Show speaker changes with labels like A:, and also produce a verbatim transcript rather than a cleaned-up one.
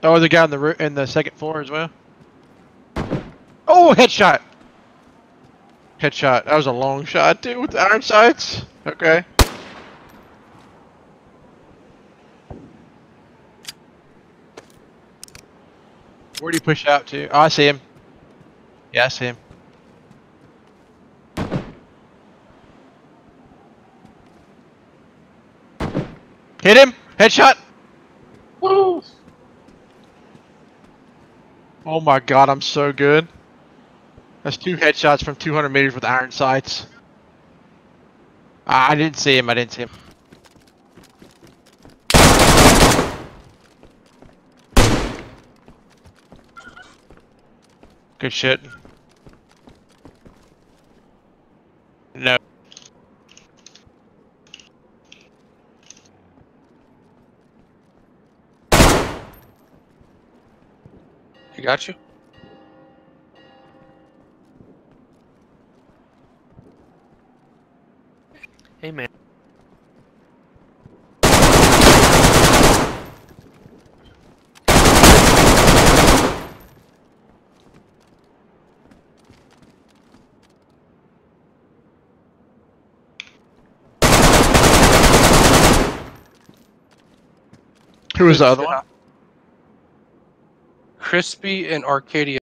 A: Oh, the guy on the roo in the second floor as well. Oh, headshot! Headshot. That was a long shot, dude, with the iron sights. Okay. Where'd he push out to? Oh, I see him. Yeah, I see him. Hit him! Headshot!
B: Woo!
A: Oh my god, I'm so good. That's two headshots from two hundred meters with iron sights. I didn't see him, I didn't see him. Good shit. No.
B: He got you? Hey, man.
A: Who was the other one?
B: Crispy and Arcadia.